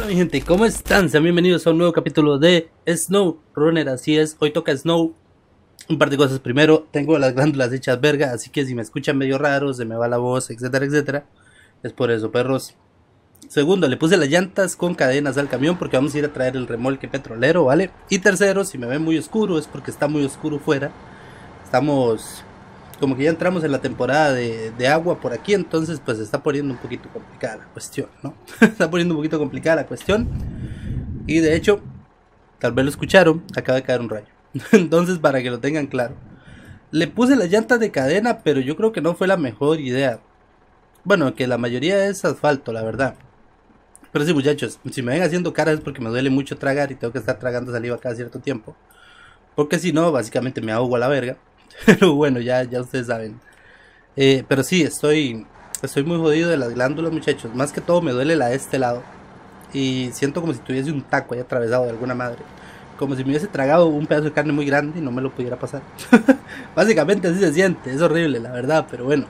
Hola mi gente, ¿cómo están? Sean bienvenidos a un nuevo capítulo de Snow Runner. Así es, hoy toca Snow. Un par de cosas. Primero, tengo las glándulas hechas verga, así que si me escuchan medio raro, se me va la voz, etcétera, etcétera, es por eso, perros. Segundo, le puse las llantas con cadenas al camión porque vamos a ir a traer el remolque petrolero, ¿vale? Y tercero, si me ven muy oscuro es porque está muy oscuro fuera. Estamos como que ya entramos en la temporada de agua por aquí, entonces pues se está poniendo un poquito complicada la cuestión, ¿no? Está poniendo un poquito complicada la cuestión. Y de hecho, tal vez lo escucharon, acaba de caer un rayo. Entonces, para que lo tengan claro, le puse las llantas de cadena, pero yo creo que no fue la mejor idea. Bueno, que la mayoría es asfalto, la verdad. Pero sí, muchachos, si me ven haciendo caras es porque me duele mucho tragar y tengo que estar tragando saliva cada cierto tiempo. Porque si no, básicamente me ahogo a la verga. Pero bueno, ya ustedes saben. Pero sí, estoy muy jodido de las glándulas, muchachos. Más que todo me duele la de este lado. Y siento como si tuviese un taco ahí atravesado de alguna madre. Como si me hubiese tragado un pedazo de carne muy grande y no me lo pudiera pasar. Básicamente así se siente, es horrible, la verdad, pero bueno.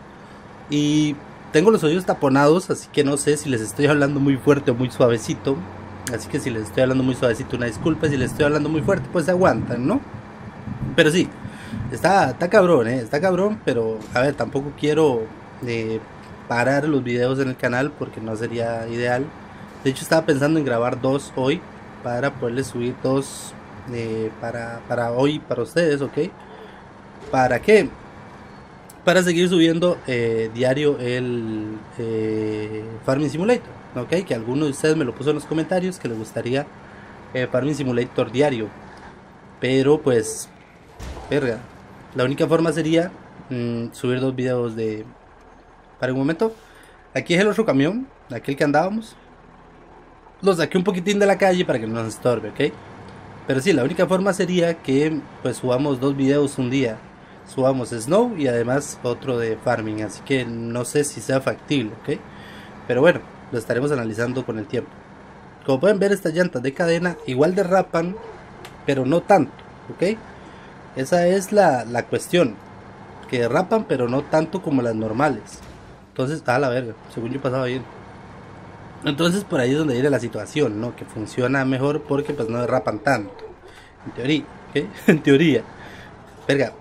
Y tengo los oídos taponados, así que no sé si les estoy hablando muy fuerte o muy suavecito. Así que si les estoy hablando muy suavecito, una disculpa. Si les estoy hablando muy fuerte, pues aguantan, ¿no? Pero sí, está cabrón, está cabrón, pero a ver, tampoco quiero eh, parar los videos en el canal porque no sería ideal. De hecho, estaba pensando en grabar dos hoy para poderles subir dos para hoy, para ustedes, ¿ok? ¿Para qué? Para seguir subiendo diario el Farming Simulator, ¿ok? Que alguno de ustedes me lo puso en los comentarios que les gustaría Farming Simulator diario. Pero pues, verga, la única forma sería subir dos videos de... Para un momento, aquí es el otro camión, aquel que andábamos. Lo saqué un poquitín de la calle para que no nos estorbe, ¿ok? Pero sí, la única forma sería que pues subamos dos videos un día. Subamos Snow y además otro de Farming. Así que no sé si sea factible, ¿ok? Pero bueno, lo estaremos analizando con el tiempo. Como pueden ver, estas llantas de cadena igual derrapan, pero no tanto, ¿ok? Esa es la cuestión. Que derrapan, pero no tanto como las normales. Entonces, a la verga, según yo pasaba bien. Entonces por ahí es donde viene la situación, ¿no? Que funciona mejor porque pues no derrapan tanto. En teoría, ¿ok? En teoría. Verga,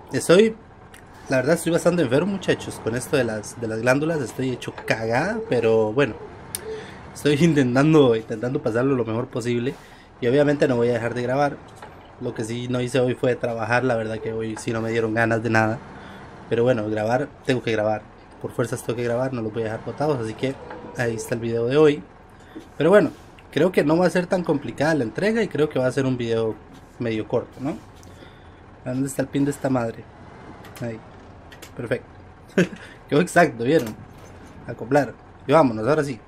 la verdad estoy bastante enfermo, muchachos, con esto de las glándulas. Estoy hecho cagada, pero bueno, estoy intentando pasarlo lo mejor posible. Y obviamente no voy a dejar de grabar. Lo que sí no hice hoy fue trabajar, la verdad que hoy sí no me dieron ganas de nada. Pero bueno, grabar, tengo que grabar. Por fuerzas tengo que grabar, no los voy a dejar botados. Así que ahí está el video de hoy. Pero bueno, creo que no va a ser tan complicada la entrega y creo que va a ser un video medio corto, ¿no? ¿Dónde está el pin de esta madre? Ahí, perfecto. Quedó exacto, ¿vieron? Acoplar. Y vámonos, ahora sí.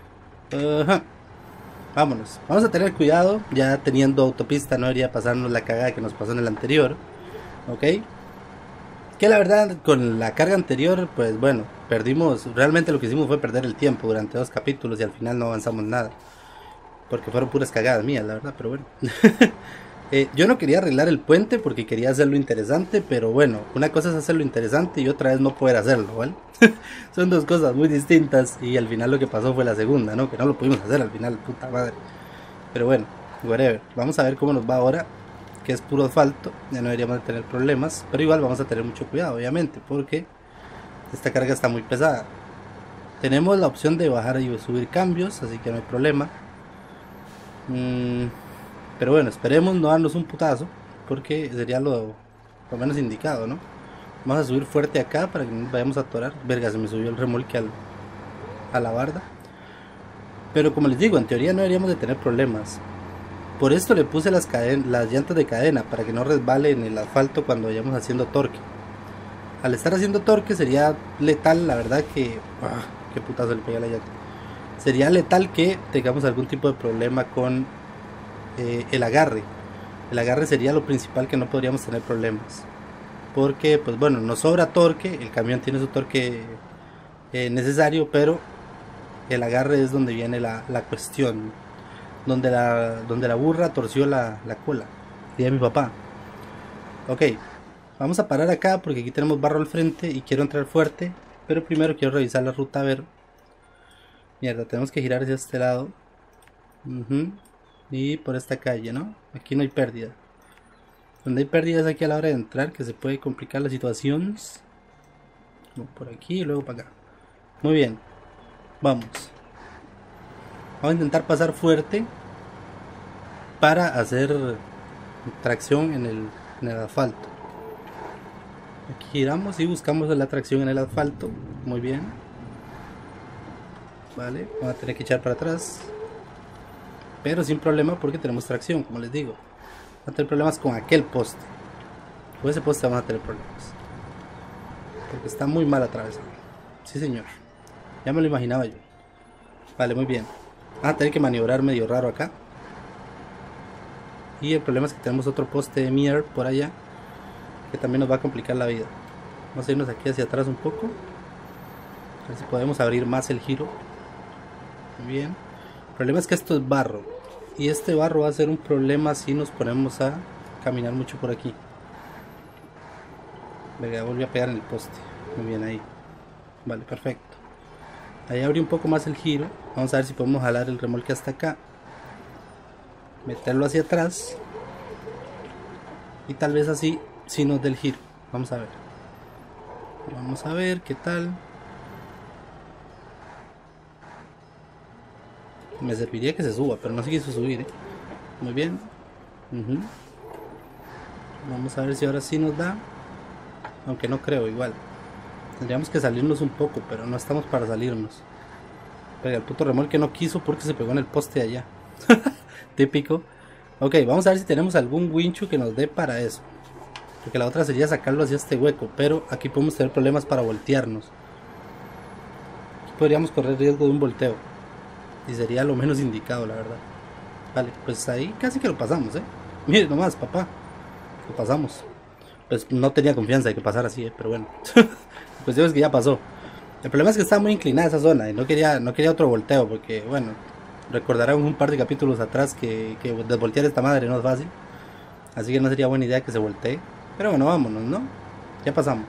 Ajá. Vámonos. Vamos a tener cuidado, ya teniendo autopista no debería pasarnos la cagada que nos pasó en el anterior. ¿Ok? Que la verdad, con la carga anterior, pues bueno, perdimos, realmente lo que hicimos fue perder el tiempo durante dos capítulos y al final no avanzamos nada. Porque fueron puras cagadas mías, la verdad, pero bueno. Yo no quería arreglar el puente porque quería hacerlo interesante, pero bueno, una cosa es hacerlo interesante y otra es no poder hacerlo, ¿vale? Son dos cosas muy distintas y al final lo que pasó fue la segunda, ¿no? Que no lo pudimos hacer al final, puta madre. Pero bueno, whatever. Vamos a ver cómo nos va ahora, que es puro asfalto, ya no deberíamos de tener problemas, pero igual vamos a tener mucho cuidado, obviamente, porque esta carga está muy pesada. Tenemos la opción de bajar y subir cambios, así que no hay problema. Pero bueno, esperemos no darnos un putazo, porque sería lo menos indicado, ¿no? Vamos a subir fuerte acá para que no nos vayamos a atorar. Verga, se me subió el remolque a la barda. Pero como les digo, en teoría no deberíamos de tener problemas. Por esto le puse las llantas de cadena, para que no resbale en el asfalto cuando vayamos haciendo torque. Al estar haciendo torque sería letal, la verdad que... qué putazo le pega la llanta. Sería letal que tengamos algún tipo de problema con el agarre. El agarre sería lo principal que no podríamos tener problemas. Porque, pues bueno, nos sobra torque, el camión tiene su torque necesario, pero el agarre es donde viene la cuestión. Donde la burra torció la cola, diría mi papá. Ok, vamos a parar acá porque aquí tenemos barro al frente y quiero entrar fuerte. Pero primero quiero revisar la ruta a ver. Mierda, tenemos que girar hacia este lado. Y por esta calle, ¿no? Aquí no hay pérdida. Donde hay pérdidas aquí a la hora de entrar, que se puede complicar las situaciones. Por aquí y luego para acá. Muy bien. Vamos. Vamos a intentar pasar fuerte para hacer tracción en el asfalto. Aquí giramos y buscamos la tracción en el asfalto. Muy bien. Vale, vamos a tener que echar para atrás. Pero sin problema porque tenemos tracción, como les digo. Vamos a tener problemas con aquel poste. Con ese poste vamos a tener problemas. Porque está muy mal atravesado. Sí, señor. Ya me lo imaginaba yo. Vale, muy bien. Vamos a tener que maniobrar medio raro acá. Y el problema es que tenemos otro poste de Mir por allá, que también nos va a complicar la vida. Vamos a irnos aquí hacia atrás un poco. A ver si podemos abrir más el giro. Muy bien. El problema es que esto es barro. Y este barro va a ser un problema si nos ponemos a caminar mucho por aquí. Venga, volví a pegar en el poste. Muy bien ahí. Vale, perfecto. Ahí abrí un poco más el giro. Vamos a ver si podemos jalar el remolque hasta acá. Meterlo hacia atrás. Y tal vez así, si nos dé el giro. Vamos a ver. Vamos a ver qué tal. Me serviría que se suba, pero no se quiso subir, ¿eh? Muy bien. Vamos a ver si ahora sí nos da. Aunque no creo, igual. Tendríamos que salirnos un poco, pero no estamos para salirnos. Pero el puto remolque no quiso porque se pegó en el poste allá. Típico. Ok, vamos a ver si tenemos algún winchu que nos dé para eso. Porque la otra sería sacarlo hacia este hueco. Pero aquí podemos tener problemas para voltearnos. Aquí podríamos correr riesgo de un volteo. Y sería lo menos indicado, la verdad. Vale, pues ahí casi que lo pasamos, Mire nomás, papá. Lo pasamos. Pues no tenía confianza de que pasara así, pero bueno. Pues es que ya pasó. El problema es que está muy inclinada esa zona y no quería otro volteo porque, bueno, recordarán un par de capítulos atrás que desvoltear esta madre no es fácil. Así que no sería buena idea que se voltee. Pero bueno, vámonos, ¿no? Ya pasamos.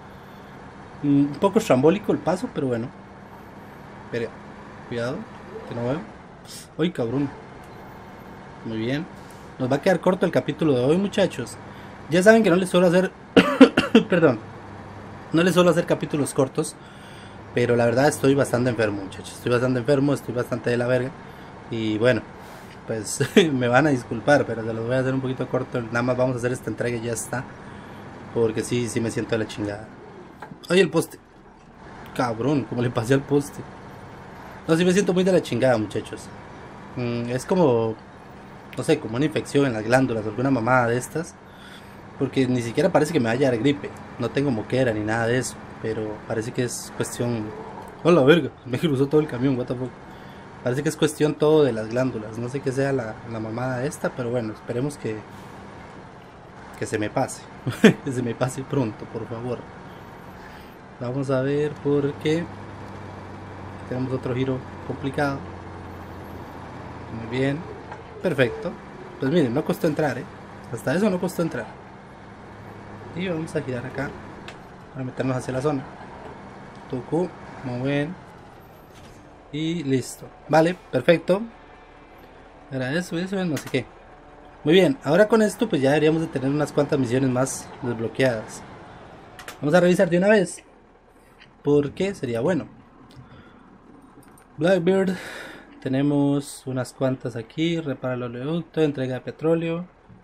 Un poco estrambólico el paso, pero bueno. Espera, cuidado, que no veo. ¡Ay, cabrón! Muy bien. Nos va a quedar corto el capítulo de hoy, muchachos. Ya saben que no les suelo hacer... Perdón. No les suelo hacer capítulos cortos. Pero la verdad estoy bastante enfermo, muchachos. Estoy bastante enfermo, estoy bastante de la verga. Y bueno, pues me van a disculpar, pero se los voy a hacer un poquito corto. Nada más vamos a hacer esta entrega y ya está. Porque sí me siento de la chingada. Oye, el poste. Cabrón, como le pasé al poste. No, sí me siento muy de la chingada, muchachos. Es como, no sé, como una infección en las glándulas, alguna mamada de estas. Porque ni siquiera parece que me vaya a dar gripe. No tengo moquera ni nada de eso. Pero parece que es cuestión... ¡Oh, la verga! Me cruzó todo el camión, what the fuck. Parece que es cuestión todo de las glándulas. No sé qué sea la mamada esta, pero bueno, esperemos que se me pase. Que se me pase pronto, por favor. Vamos a ver por qué. Tenemos otro giro complicado. Muy bien. Perfecto. Pues miren, no costó entrar, Hasta eso no costó entrar. Y vamos a girar acá para meternos hacia la zona. Tucu, muy bien. Y listo. Vale, perfecto. Era eso, no sé qué. Muy bien, ahora con esto pues ya deberíamos de tener unas cuantas misiones más desbloqueadas. Vamos a revisar de una vez, porque sería bueno. Blackbeard. Tenemos unas cuantas aquí. Repara el oleoducto, entrega de petróleo.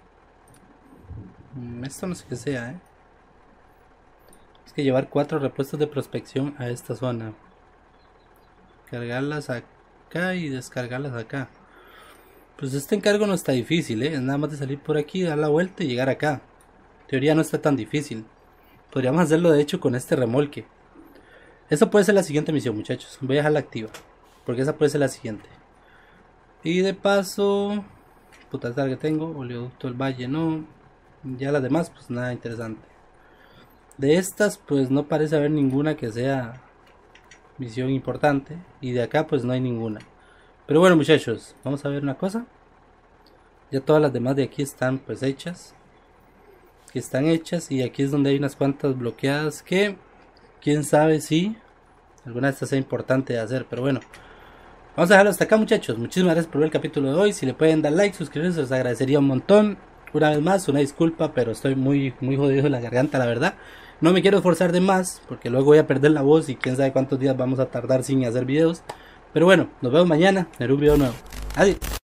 Esto no sé qué sea, Es que llevar 4 repuestos de prospección a esta zona. Cargarlas acá y descargarlas acá. Pues este encargo no está difícil, Es nada más de salir por aquí, dar la vuelta y llegar acá. En teoría no está tan difícil. Podríamos hacerlo de hecho con este remolque. Esa puede ser la siguiente misión, muchachos. Voy a dejarla activa, porque esa puede ser la siguiente. Y de paso... Puta, esta que tengo. Oleoducto del Valle, no. Ya las demás, pues nada interesante. De estas, pues no parece haber ninguna que sea misión importante. Y de acá, pues no hay ninguna. Pero bueno, muchachos, vamos a ver una cosa. Ya todas las demás de aquí están pues hechas. Que están hechas. Y aquí es donde hay unas cuantas bloqueadas que... Quién sabe si alguna de estas sea importante de hacer. Pero bueno, Vamos a dejarlo hasta acá, muchachos. Muchísimas gracias por ver el capítulo de hoy. Si le pueden dar like, suscribirse, les agradecería un montón. Una vez más, una disculpa, pero estoy muy jodido de la garganta, la verdad. No me quiero esforzar de más, porque luego voy a perder la voz y quién sabe cuántos días vamos a tardar sin hacer videos. Pero bueno, nos vemos mañana en un video nuevo. Adiós.